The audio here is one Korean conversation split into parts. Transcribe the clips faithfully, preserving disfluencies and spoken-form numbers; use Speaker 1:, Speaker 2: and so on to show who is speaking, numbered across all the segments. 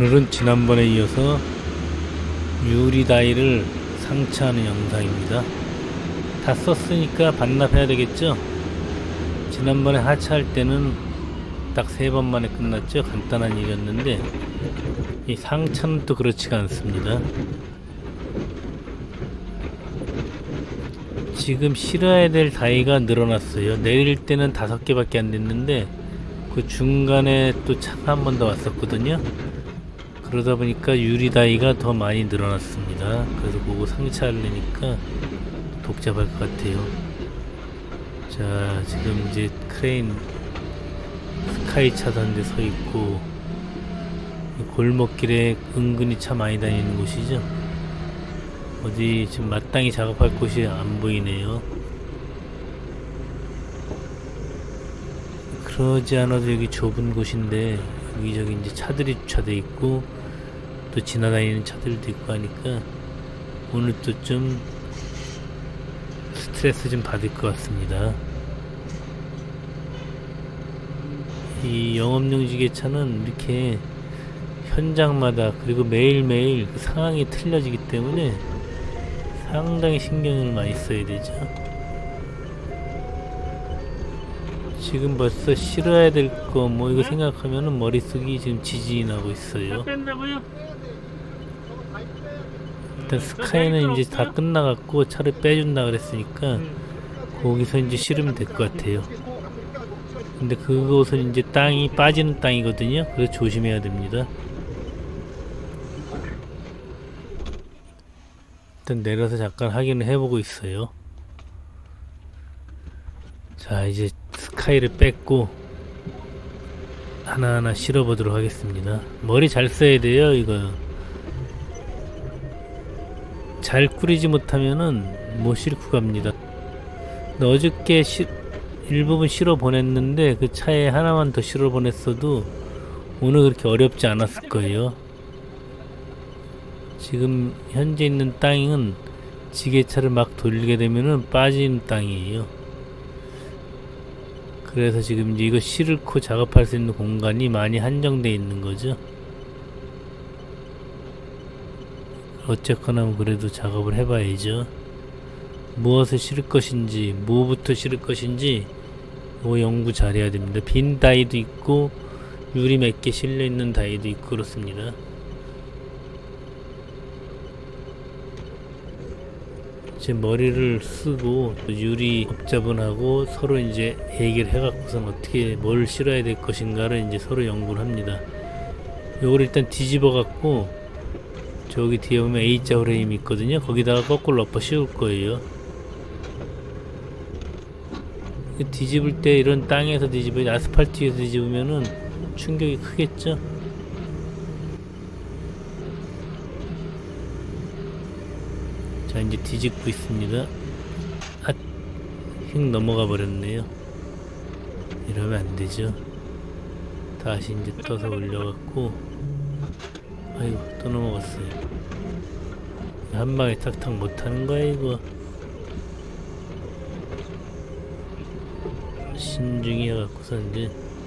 Speaker 1: 오늘은 지난번에 이어서 유리 다이를 상차하는 영상입니다. 다 썼으니까 반납해야 되겠죠? 지난번에 하차할 때는 딱 세 번 만에 끝났죠? 간단한 일이었는데 이 상차는 또 그렇지가 않습니다. 지금 실어야 될 다이가 늘어났어요. 내릴 때는 다섯 개밖에 안 됐는데 그 중간에 또 차가 한 번 더 왔었거든요. 그러다 보니까 유리 다이가 더 많이 늘어났습니다. 그래서 그거 상차하려니까 복잡할 것 같아요. 자, 지금 이제 크레인 스카이 차선대 서 있고 골목길에 은근히 차 많이 다니는 곳이죠. 어디 지금 마땅히 작업할 곳이 안 보이네요. 그러지 않아도 여기 좁은 곳인데 여기저기 이제 차들이 주차돼 있고 또 지나다니는 차들도 있고 하니까 오늘 또 좀 스트레스 좀 받을 것 같습니다. 이 영업용 지게차는 이렇게 현장마다 그리고 매일매일 그 상황이 틀려지기 때문에 상당히 신경을 많이 써야 되죠. 지금 벌써 실어야 될 거 뭐 이거 생각하면은 머릿속이 지금 지진이 나고 있어요. 일단 스카이는 이제 다 끝나갖고 차를 빼준다 그랬으니까 거기서 이제 실으면 될 것 같아요. 근데 그곳은 이제 땅이 빠지는 땅이거든요. 그래서 조심해야 됩니다. 일단 내려서 잠깐 확인을 해보고 있어요. 자, 이제 스카이를 뺐고 하나하나 실어보도록 하겠습니다. 머리 잘 써야 돼요. 이거 잘 꾸리지 못하면은 못 싣고 갑니다. 근데 어저께 시, 일부분 실어 보냈는데 그 차에 하나만 더 실어 보냈어도 오늘 그렇게 어렵지 않았을 거예요. 지금 현재 있는 땅은 지게차를 막 돌리게 되면은 빠지는 땅이에요. 그래서 지금 이제 이거 실고 작업할 수 있는 공간이 많이 한정되어 있는 거죠. 어쨌거나 그래도 작업을 해봐야죠. 무엇을 실을 것인지, 뭐부터 실을 것인지 이거 연구 잘해야 됩니다. 빈 다이도 있고 유리 몇 개 실려 있는 다이도 있고 그렇습니다. 제 머리를 쓰고 유리 업자분하고 서로 이제 얘기를 해갖고선 어떻게 뭘 실어야 될 것인가를 이제 서로 연구를 합니다. 요걸 일단 뒤집어 갖고 저기 뒤에 보면 A자 프레임이 있거든요. 거기다가 거꾸로 엎어 씌울 거예요. 뒤집을 때 이런 땅에서 뒤집어야 아스팔트 위에서 뒤집으면은 충격이 크겠죠. 자, 이제 뒤집고 있습니다. 아, 휙 넘어가 버렸네요. 이러면 안 되죠. 다시 이제 떠서 올려갖고, 아이고, 또 넘어갔어요. 한 방에 탁탁 못하는 거야, 이거. 신중히 해갖고서 이제,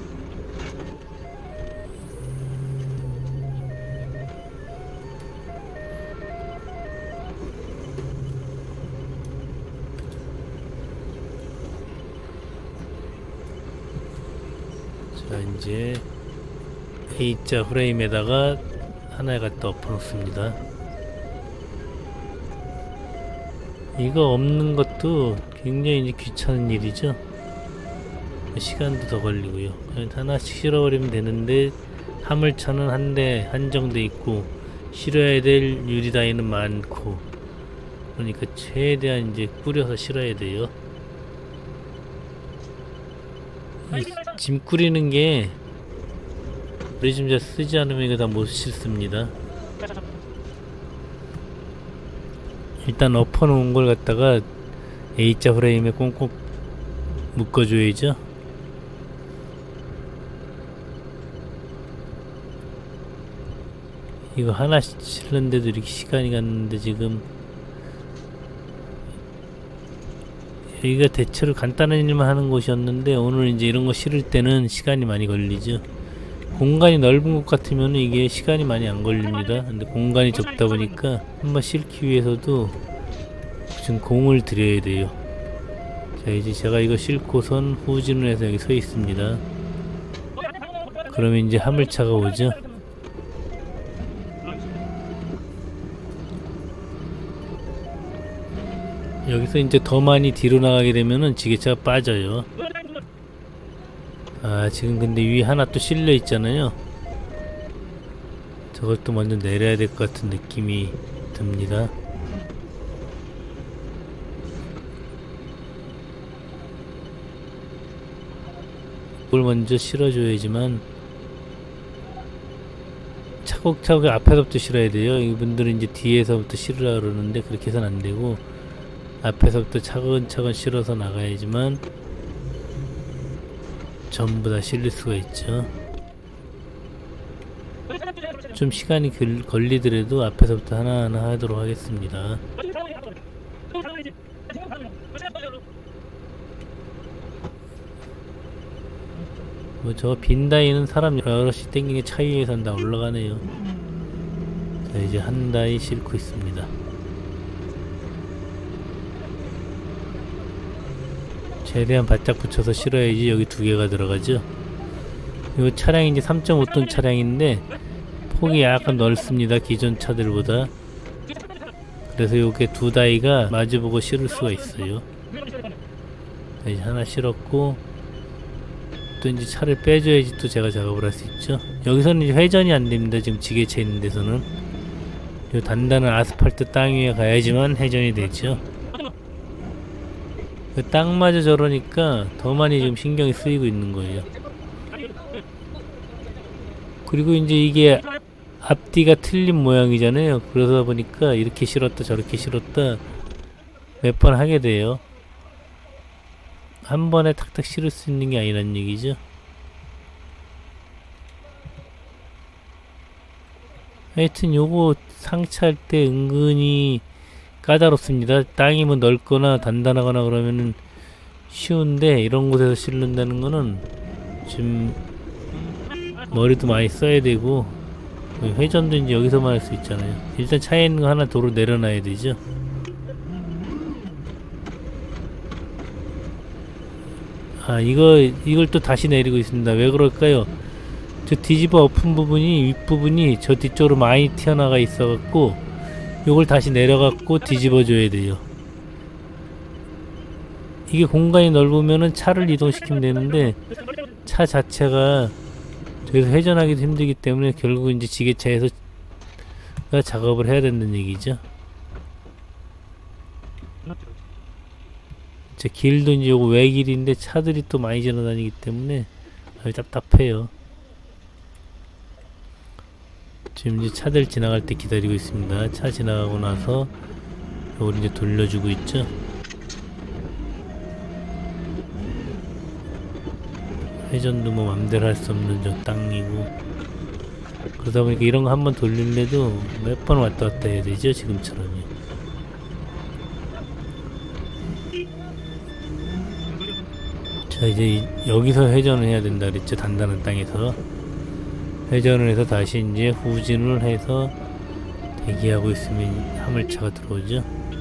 Speaker 1: 자, 이제 A자 프레임에다가 하나 갖다 엎어 놓습니다. 이거 없는 것도 굉장히 이제 귀찮은 일이죠. 시간도 더 걸리고요. 그냥 하나씩 실어버리면 되는데 화물차는 한 대 한정돼 있고 실어야 될 유리 다이는 많고 그러니까 최대한 이제 꾸려서 실어야 돼요. 짐 꾸리는 게 우리 좀 잘 쓰지 않으면 이거 다 못 싣습니다. 일단 엎어 놓은 걸 갖다가 A자 프레임에 꽁꽁 묶어줘야죠. 이거 하나씩 실는데도 이렇게 시간이 갔는데 지금 여기가 대체로 간단한 일만 하는 곳이었는데 오늘 이제 이런 거 실을 때는 시간이 많이 걸리죠. 공간이 넓은 것 같으면 이게 시간이 많이 안 걸립니다. 근데 공간이 적다 보니까 한번 싣기 위해서도 지금 공을 들여야 돼요. 자, 이제 제가 이거 싣고선 후진을 해서 여기 서 있습니다. 그러면 이제 화물차가 오죠. 여기서 이제 더 많이 뒤로 나가게 되면은 지게차가 빠져요. 아, 지금 근데 위 하나 또 실려 있잖아요. 저것도 먼저 내려야 될 것 같은 느낌이 듭니다. 이걸 먼저 실어줘야지만, 차곡차곡 앞에서부터 실어야 돼요. 이분들은 이제 뒤에서부터 실으라 그러는데 그렇게 해서는 안 되고 앞에서부터 차근차근 실어서 나가야지만 전부 다 실릴 수가 있죠. 좀 시간이 걸, 걸리더라도 앞에서부터 하나하나 하도록 하겠습니다. 뭐 저 빈다이는 사람 여럿이 땡기게 차 위에서 다 올라가네요. 자, 이제 한 다이 싣고 있습니다. 최대한 바짝 붙여서 실어야지 여기 두 개가 들어가죠. 이 차량이 이제 삼 점 오 톤 차량인데 폭이 약간 넓습니다. 기존 차들보다. 그래서 요게 두 다이가 마주보고 실을 수가 있어요. 자, 이제 하나 실었고 또 이제 차를 빼줘야지 또 제가 작업을 할 수 있죠. 여기서는 이제 회전이 안 됩니다. 지금 지게차 있는 데서는. 요 단단한 아스팔트 땅 위에 가야지만 회전이 되죠. 그 땅마저 저러니까 더 많이 지금 신경이 쓰이고 있는 거예요. 그리고 이제 이게 앞뒤가 틀린 모양이잖아요. 그러다 보니까 이렇게 실었다 저렇게 실었다 몇 번 하게 돼요. 한 번에 탁탁 실을 수 있는 게 아니란 얘기죠. 하여튼 요거 상차할 때 은근히 까다롭습니다. 땅이 뭐 넓거나 단단하거나 그러면은 쉬운데 이런 곳에서 실른다는 거는 좀 머리도 많이 써야 되고 회전도 이제 여기서만 할 수 있잖아요. 일단 차에 있는 거 하나 도로 내려놔야 되죠. 아, 이거 이걸 또 다시 내리고 있습니다. 왜 그럴까요? 저 뒤집어 엎은 부분이 윗부분이 저 뒤쪽으로 많이 튀어나가 있어 갖고 요걸 다시 내려갖고 뒤집어 줘야 돼요. 이게 공간이 넓으면은 차를 이동시키면 되는데 차 자체가 저기서 회전하기도 힘들기 때문에 결국 이제 지게차에서 작업을 해야 된다는 얘기죠. 제 길도 이제 요거 외길인데 차들이 또 많이 지나다니기 때문에 아주 답답해요. 지금 이제 차들 지나갈 때 기다리고 있습니다. 차 지나가고 나서 요걸 이제 돌려주고 있죠. 회전도 뭐 맘대로 할 수 없는 저 땅이고 그러다 보니까 이런 거 한번 돌릴래도 몇 번 왔다 갔다 해야 되죠. 지금처럼요. 자, 이제 여기서 회전을 해야 된다 그랬죠. 단단한 땅에서 회전을 해서 다시 이제 후진을 해서 대기하고 있으면 화물차가 들어오죠.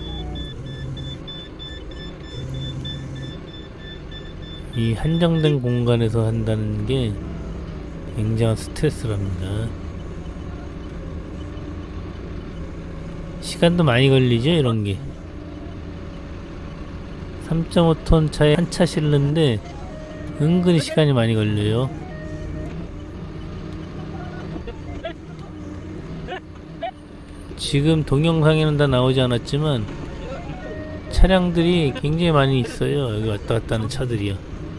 Speaker 1: 이 한정된 공간에서 한다는 게 굉장한 스트레스랍니다. 시간도 많이 걸리죠, 이런 게. 삼 점 오 톤 차에 한 차 실는데 은근히 시간이 많이 걸려요. 지금 동영상에는 다 나오지 않았지만 차량들이 굉장히 많이 있어요. 여기 왔다 갔다 하는 차들이요.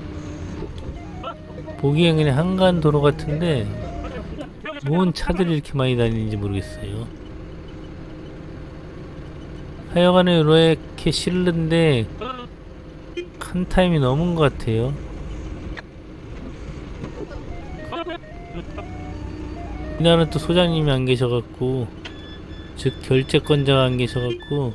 Speaker 1: 보기엔 그냥 한간 도로 같은데 뭔 차들이 이렇게 많이 다니는지 모르겠어요. 하여간에 이렇게 실는데 한 타임이 넘은 것 같아요. 이날은 또 소장님이 안 계셔갖고, 즉 결제권자가 안 계셔갖고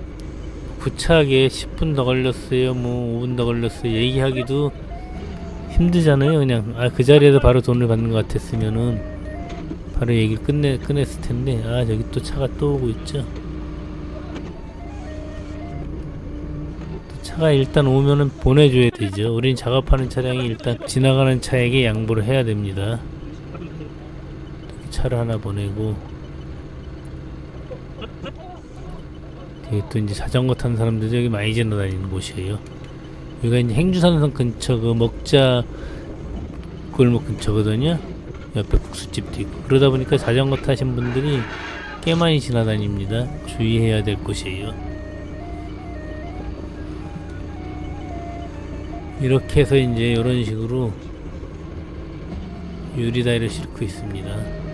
Speaker 1: 구차하게 십 분 더 걸렸어요, 뭐 오 분 더 걸렸어요 얘기하기도 힘들잖아요. 그냥 아, 그 자리에서 바로 돈을 받는 것 같았으면은 바로 얘기를 끝내, 끝냈을 텐데. 아, 저기 또 차가 또 오고 있죠. 차가 일단 오면은 보내줘야 되죠. 우린 작업하는 차량이 일단 지나가는 차에게 양보를 해야 됩니다. 차를 하나 보내고, 되게 또 이제 자전거 타는 사람들이 여기 많이 지나다니는 곳이에요. 여기가 이제 행주산성 근처 그 먹자 골목 근처거든요. 옆에 국수집도 있고. 그러다 보니까 자전거 타신 분들이 꽤 많이 지나다닙니다. 주의해야 될 곳이에요. 이렇게 해서 이제 이런 식으로 유리다이를 싣고 있습니다.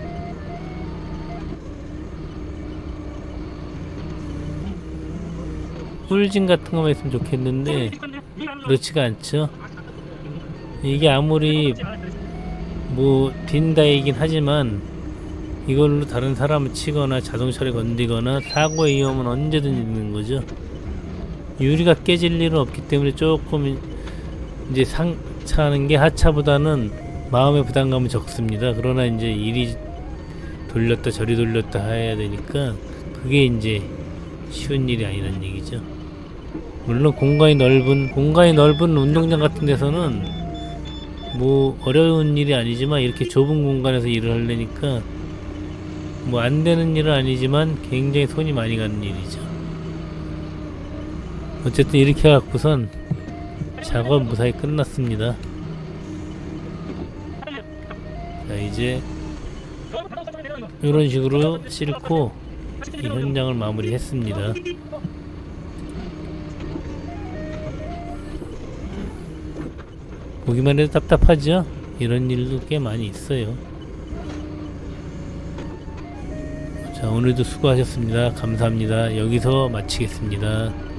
Speaker 1: 꿀진 같은 거만 있으면 좋겠는데 그렇지가 않죠. 이게 아무리 뭐 딘다이긴 하지만 이걸로 다른 사람을 치거나 자동차를 건드리거나 사고의 위험은 언제든 있는 거죠. 유리가 깨질 일은 없기 때문에 조금 이제 상차하는 게 하차보다는 마음의 부담감은 적습니다. 그러나 이제 이리 돌렸다 저리 돌렸다 해야 되니까 그게 이제 쉬운 일이 아니란 얘기죠. 물론 공간이 넓은 공간이 넓은 운동장 같은 데서는 뭐 어려운 일이 아니지만 이렇게 좁은 공간에서 일을 하려니까 뭐 안 되는 일은 아니지만 굉장히 손이 많이 가는 일이죠. 어쨌든 이렇게 해갖고선 작업 무사히 끝났습니다. 자, 이제 이런 식으로 싣고 이 현장을 마무리했습니다. 보기만 해도 답답하죠? 이런 일도 꽤 많이 있어요. 자, 오늘도 수고하셨습니다. 감사합니다. 여기서 마치겠습니다.